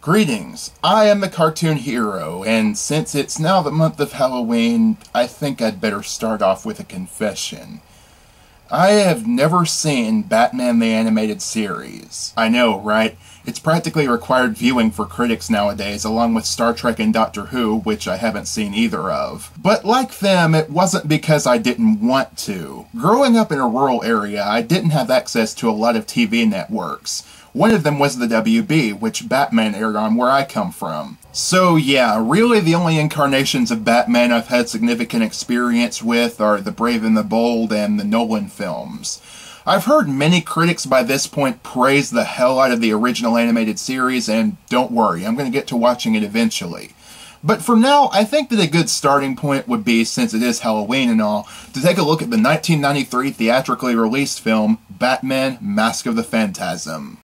Greetings, I am the Cartoon Hero, and since it's now the month of Halloween, I think I'd better start off with a confession. I have never seen Batman the Animated Series. I know, right? It's practically required viewing for critics nowadays, along with Star Trek and Doctor Who, which I haven't seen either of. But like them, it wasn't because I didn't want to. Growing up in a rural area, I didn't have access to a lot of TV networks. One of them was the WB, which Batman aired on where I come from. So yeah, really the only incarnations of Batman I've had significant experience with are The Brave and the Bold and the Nolan films. I've heard many critics by this point praise the hell out of the original animated series, and don't worry, I'm going to get to watching it eventually. But for now, I think that a good starting point would be, since it is Halloween and all, to take a look at the 1993 theatrically released film, Batman: Mask of the Phantasm.